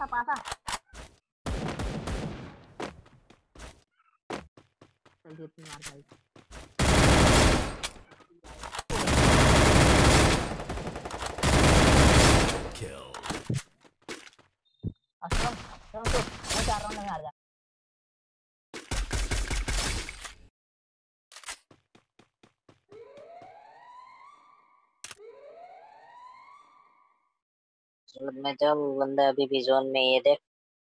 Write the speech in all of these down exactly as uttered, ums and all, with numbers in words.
पासा पासा चल जितनी मार भाई Kill. अच्छा चलो तो मैं चार राउंड में हार जा में जब बंदा अभी भी जोन में ये देख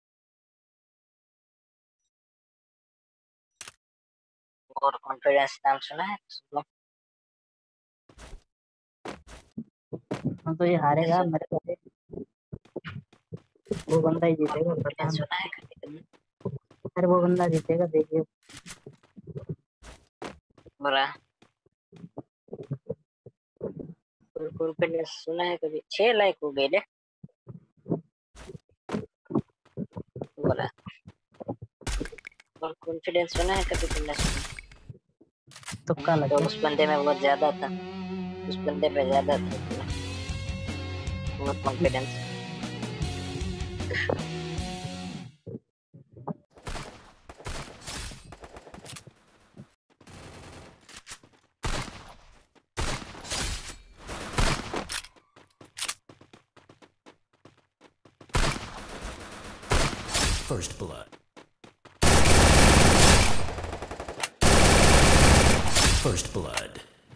और कॉन्फिडेंस नाम सुना है हम तो ये हारेगा मेरे को वो बंदा ही जीतेगा पता नहीं सुना है कभी अरे वो बंदा जीतेगा देखिए बुरा कॉन्फिडेंस सुना है कभी छह लाइक हो गए ले बोला और कॉन्फिडेंस सुना है कभी तुमने तुक्का लग तो गया उस बंदे में बहुत ज्यादा था उस बंदे पे ज्यादा था बहुत confidence First blood. First blood.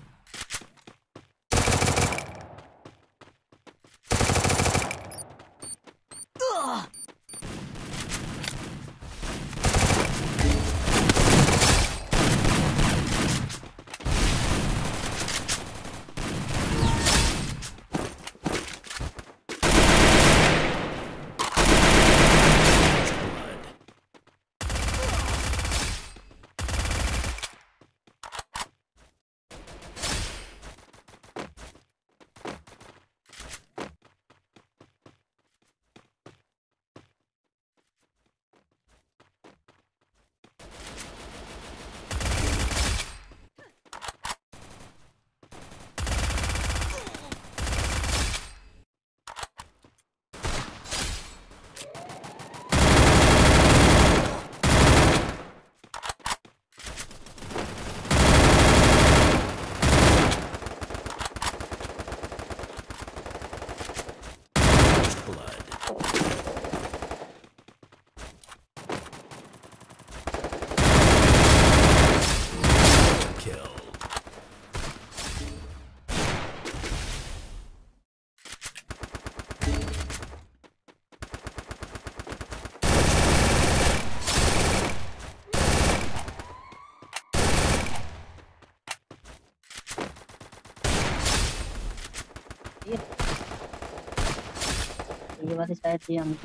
ये बात शायद थी हम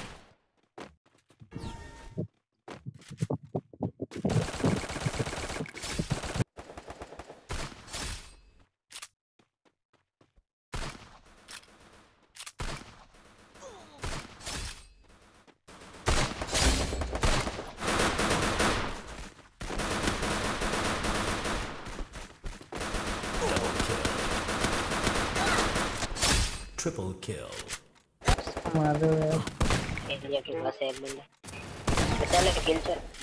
Triple kill. मार दो यार इंडिया के पास एक बंदा बेटा ले किल चल